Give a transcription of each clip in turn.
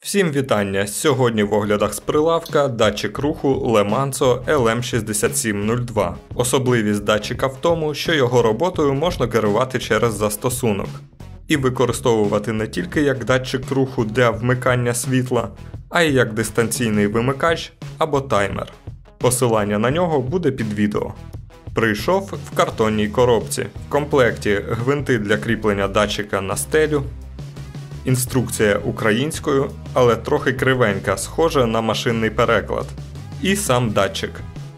Всім вітання! Сьогодні в оглядах з прилавка датчик руху Lemanso LM6702. Особливість датчика в тому, що його роботою можна керувати через застосунок. І використовувати не тільки як датчик руху для вмикання світла, а й як дистанційний вимикач або таймер. Посилання на нього буде під відео. Прийшов в картонній коробці. В комплекті гвинти для кріплення датчика на стелю. Інструкція українською, але трохи кривенька, схожа на машинний переклад. І сам датчик.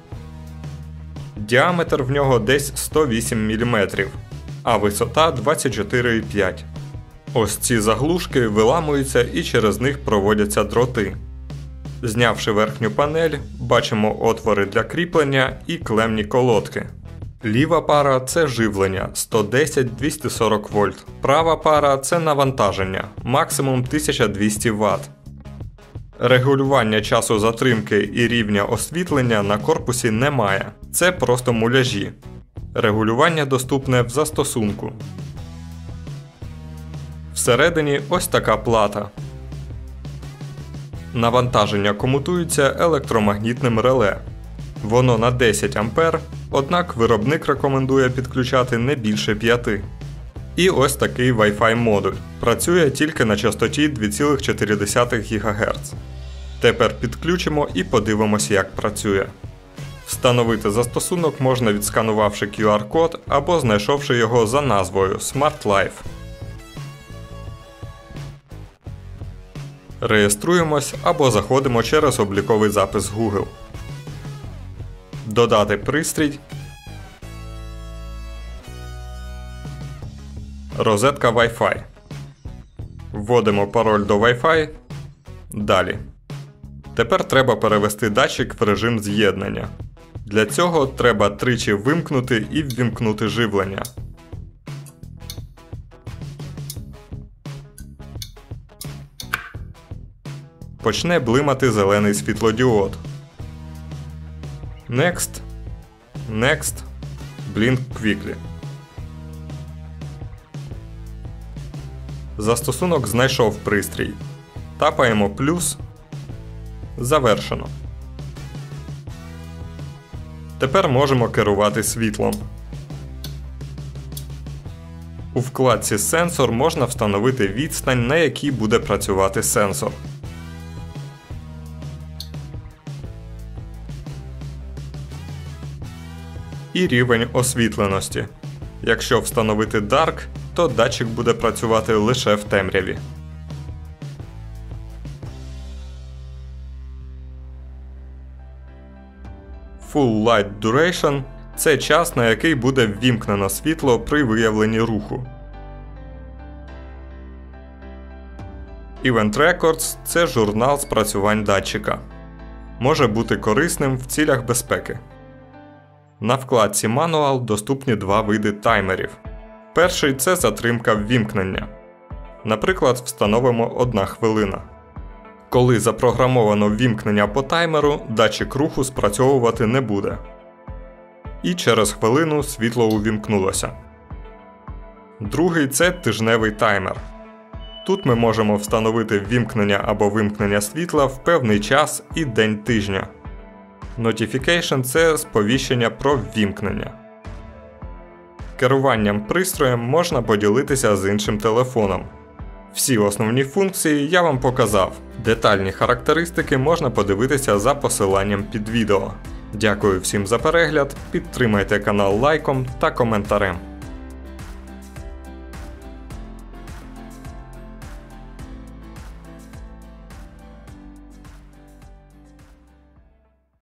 Діаметр в нього десь 108 мм, а висота 24,5. Ось ці заглушки виламуються і через них проводяться дроти. Знявши верхню панель, бачимо отвори для кріплення і клемні колодки. Ліва пара – це живлення 110-240 вольт. Права пара – це навантаження, максимум 1200 Вт. Регулювання часу затримки і рівня освітлення на корпусі немає. Це просто муляжі. Регулювання доступне в застосунку. Всередині ось така плата. Навантаження комутується електромагнітним реле. Воно на 10 А, однак виробник рекомендує підключати не більше 5. І ось такий Wi-Fi модуль. Працює тільки на частоті 2,4 ГГц. Тепер підключимо і подивимось, як працює. Встановити застосунок можна, відсканувавши QR-код або знайшовши його за назвою Smart Life. Реєструємось або заходимо через обліковий запис Google. Додати пристрій. Розетка Wi-Fi. Вводимо пароль до Wi-Fi. Далі. Тепер треба перевести датчик в режим з'єднання. Для цього треба тричі вимкнути і ввімкнути живлення. Почне блимати зелений світлодіод. Next. Next. Blink quickly. Застосунок знайшов пристрій. Тапаємо плюс. Завершено. Тепер можемо керувати світлом. У вкладці «Сенсор» можна встановити відстань, на якій буде працювати сенсор. І рівень освітленості. Якщо встановити Dark, то датчик буде працювати лише в темряві. Full Light Duration – це час, на який буде ввімкнено світло при виявленні руху. Event Records – це журнал спрацювань датчика. Може бути корисним в цілях безпеки. На вкладці «Мануал» доступні два види таймерів. Перший – це затримка ввімкнення. Наприклад, встановимо 1 хвилина. Коли запрограмовано ввімкнення по таймеру, датчик руху спрацьовувати не буде. І через хвилину світло увімкнулося. Другий – це тижневий таймер. Тут ми можемо встановити ввімкнення або вимкнення світла в певний час і день тижня. Notification – це сповіщення про ввімкнення. Керуванням пристроєм можна поділитися з іншим телефоном. Всі основні функції я вам показав. Детальні характеристики можна подивитися за посиланням під відео. Дякую всім за перегляд, підтримайте канал лайком та коментарем.